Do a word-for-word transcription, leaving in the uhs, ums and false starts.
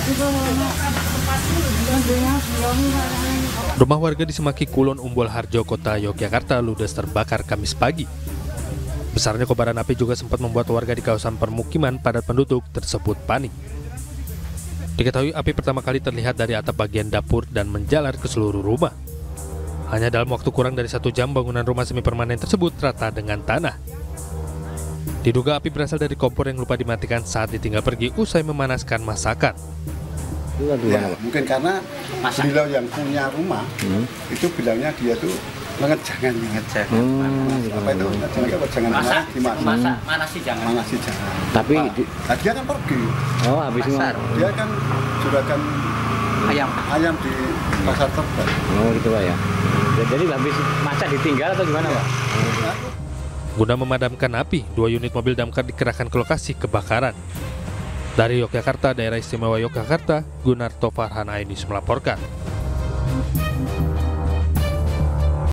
Rumah warga di Semaki Kulon, Umbul Harjo, Kota Yogyakarta ludes terbakar Kamis pagi. Besarnya kobaran api juga sempat membuat warga di kawasan permukiman padat penduduk tersebut panik. Diketahui api pertama kali terlihat dari atap bagian dapur dan menjalar ke seluruh rumah. Hanya dalam waktu kurang dari satu jam bangunan rumah semi permanen tersebut rata dengan tanah. Diduga api berasal dari kompor yang lupa dimatikan saat ditinggal pergi usai memanaskan masakan. Ya, mungkin karena beliau yang punya rumah hmm. itu bilangnya dia tuh banget jangan jangan hmm, apa itu jangan jangan masak dimasak masak mana sih jangan mana sih jangan tapi nah, di, nah, dia kan pergi oh habis dia kan juragan ayam ayam di pasar Tebet. Oh gitu Pak ya. Jadi habis masak ditinggal atau gimana Pak? Ya. Guna memadamkan api, dua unit mobil damkar dikerahkan ke lokasi kebakaran. Dari Yogyakarta, Daerah Istimewa Yogyakarta, Gunarto Farhan Ainis melaporkan.